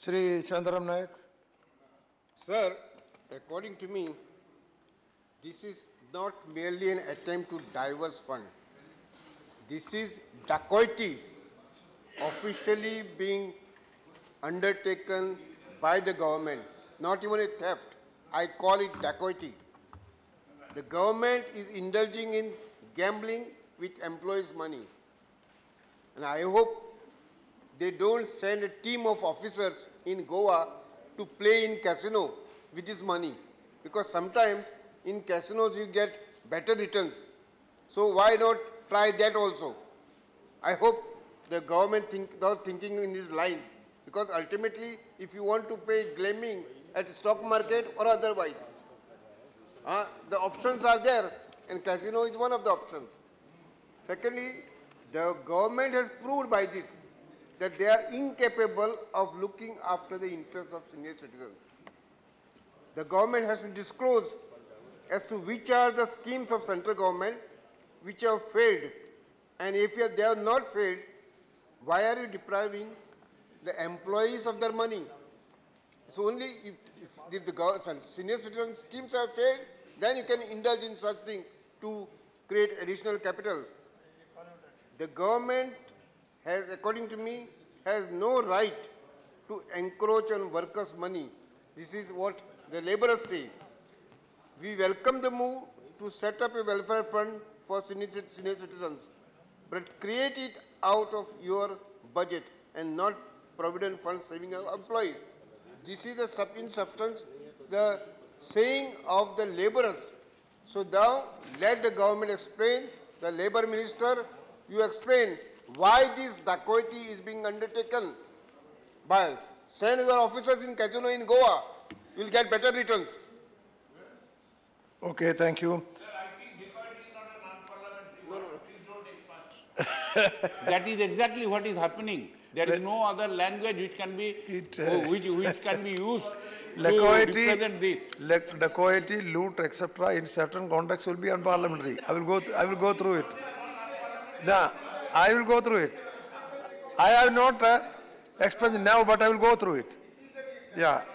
Sri Chandram Naik. Sir, according to me, this is not merely an attempt to diverse fund. This is dacoity officially being undertaken by the government, not even a theft. I call it dacoity. The government is indulging in gambling with employees' money. And I hope they don't send a team of officers in Goa to play in casino with this money. Because sometimes in casinos you get better returns. So why not try that also? I hope the government thinking in these lines. Because ultimately, if you want to pay gaming at the stock market or otherwise, the options are there, and casino is one of the options. Secondly, the government has proved by this that they are incapable of looking after the interests of senior citizens. The government has to disclose as to which are the schemes of central government which have failed, and if they have not failed, why are you depriving the employees of their money? It's only if the senior citizen schemes have failed, then you can indulge in such thing to create additional capital. The government has, according to me, has no right to encroach on workers' money. This is what the laborers say. We welcome the move to set up a welfare fund for senior citizens, but create it out of your budget and not provident fund saving of employees. This is in substance the saying of the laborers. So now let the government explain, the labor minister, you explain why this dacoity is being undertaken. By send your officers in casino in Goa, you will get better returns. Okay, thank you. Sir, I think dacoity is not a non-parliamentary word. Please don't expand. That is exactly what is happening. There is no other language which can be which can be used to represent this. Dacoity, loot, etc. in certain contexts will be unparliamentary. I will go through it. No, I will go through it. I have not explained now, but I will go through it. Yeah.